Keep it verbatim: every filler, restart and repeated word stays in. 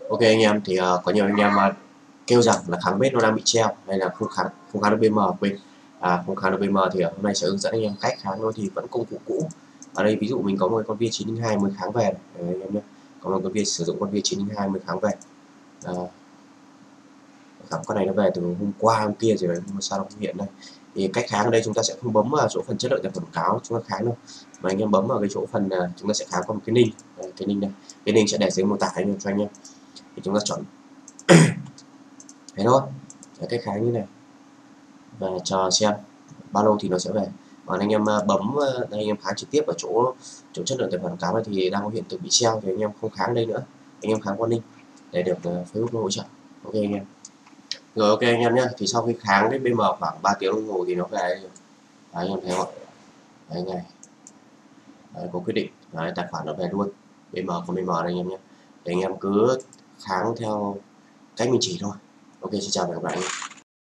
Ok anh em, thì uh, có nhiều anh em uh, kêu rằng là kháng bếp nó đang bị treo hay là không kháng không kháng được bê em, quên, à, không kháng được bê em thì uh, hôm nay sẽ hướng dẫn anh em cách kháng nó thì vẫn công cụ cũ. Ở đây ví dụ mình có một con V chín linh hai mới kháng về này. Đấy, anh em nhé, có một con V sử dụng con V chín linh hai mới kháng về. À, con này nó về từ hôm qua hôm kia rồi đấy, nhưng mà sao nó không hiện đây. Thì cách kháng ở đây chúng ta sẽ không bấm vào chỗ phần chất lượng sản phẩm quảng cáo chúng ta kháng đâu, mà anh em bấm vào cái chỗ phần uh, chúng ta sẽ kháng qua một cái ninh. Đây, cái ninh này, cái ninh sẽ để dưới mô tả anh em cho anh em. Thì chúng ta chọn thế thôi, cái cách kháng như này và chờ xem bao lâu thì nó sẽ về. Còn anh em bấm đây, anh em kháng trực tiếp ở chỗ chỗ chất lượng tài khoản quảng cáo này thì đang có hiện tượng bị treo thì anh em không kháng đây nữa, anh em kháng qua ninh để được Facebook nó hỗ trợ. Ok anh em. Rồi ok anh em nhé, thì sau khi kháng cái bê em khoảng ba tiếng đồng hồ thì nó về đây. Đấy, anh em thấy không? Đấy này. Đấy, có quyết định. Đấy, tài khoản nó về luôn. bê em của bê em đây anh em nhé. Thì anh em cứ kháng theo cách mình chỉ thôi. Ok, xin chào và hẹn gặp lại anh em.